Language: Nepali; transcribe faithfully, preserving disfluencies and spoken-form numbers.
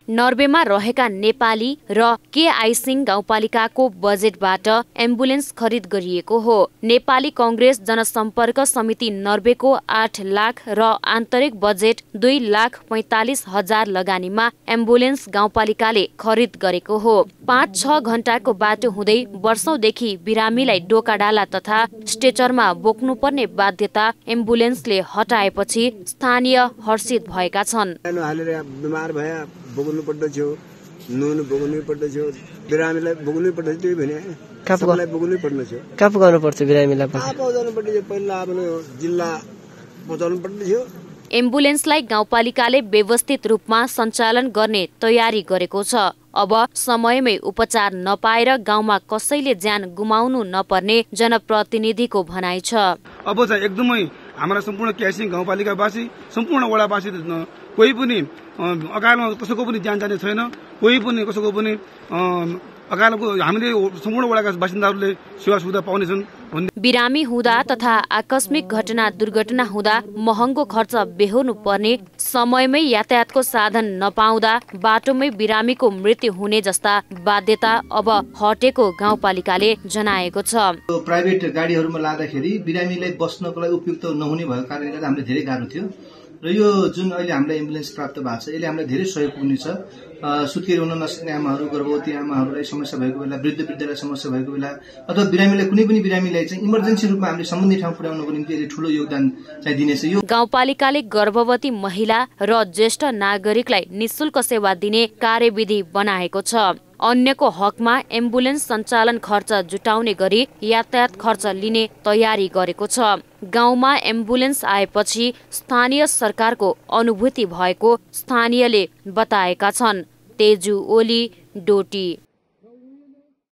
नर्वेमा रहेका नेपाली र के आइसिङ गाउँपालिकाको बजेटबाट एम्बुलेन्स खरिद गरिएको हो। नेपाली कङ्ग्रेस जनसम्पर्क समिति नर्वेको आठ लाख र आन्तरिक बजेट दुई लाख पैँतालिस हजार लगानीमा एम्बुलेन्स गाउँपालिकाले खरिद गरेको हो। पाँच छ घण्टाको बाटो हुँदै वर्षौंदेखि बिरामीलाई डोकाडाला तथा स्ट्रेचरमा बोक्नुपर्ने बाध्यता एम्बुलेन्सले हटाएपछि स्थानीय हर्षित भएका छन्। बिमार भए बोक्नु पर्दथ्यो, नुन बोक्नु पर्दथ्यो, बिरामीलाई बोक्नु पर्दथ्यो भने सबैलाई बोक्नु पर्दथ्यो। कहाँ पुगाउनु पर्थ्यो बिरामीलाई? कहाँ पुगाउनु पर्दथ्यो? पहिला अब जिल्ला पहुँचाउनु पर्दथ्यो। एम्बुलेन्सलाई गाउँपालिकाले व्यवस्थित रूपमा सञ्चालन गर्ने तयारी गरेको छ। अब समयमै उपचार नपाएर गाउँमा कसैले ज्यान गुमाउनु नपर्ने जनप्रतिनिधिको भनाइ छ। अब चाहिँ एकदमै हाम्रा सम्पूर्ण क्यासिङ गाउँपालिकावासी, सम्पूर्ण वडावासी कोही पनि अकालमा कसैको पनि ज्यान जाने छैन। कोही पनि कसैको पनि अकालको हामीले सम्पूर्ण वडाका बासिन्दाहरूले सेवा सुविधा पाउनेछन्। बिरामी हुँदा तथा आकस्मिक घटना दुर्घटना हुँदा महँगो खर्च बेहोर्नु पर्ने, समयमै यातायातको साधन नपाउँदा बाटोमै बिरामीको मृत्यु हुने जस्ता बाध्यता अब हटेको गाउँपालिकाले जनाएको छ। प्राइभेट गाडीहरूमा लाँदाखेरि बिरामीलाई बस्नको लागि उपयुक्त नहुने भएको कारणले गर्दा हामीले धेरै गाह्रो थियो र यो जुन अहिले हामीलाई एम्बुलेन्स प्राप्त भएको छ यसले हामीलाई धेरै सहयोग पुग्नेछ। सुत्केरी हुन नसक्ने आमाहरू, गर्भवती आमाहरूलाई समस्या भएको बेला, वृद्ध वृद्धलाई समस्या भएको बेला अथवा बिरामीलाई कुनै पनि बिरामीलाई चाहिँ इमर्जेन्सी रूपमा हामीले सम्बन्धित ठाउँ पुर्याउनको निम्ति यसले ठूलो योगदान चाहिँ दिनेछ। यो गाउँपालिकाले गर्भवती महिला र ज्येष्ठ नागरिकलाई निशुल्क सेवा दिने कार्यविधि बनाएको छ। अन्यको हकमा एम्बुलेन्स सञ्चालन खर्च जुटाउने गरी यातायात खर्च लिने तयारी गरेको छ। गाउँमा एम्बुलेन्स आएपछि स्थानीय सरकारको अनुभूति भएको स्थानीयले बताएका छन्। तेजु ओली, डोटी।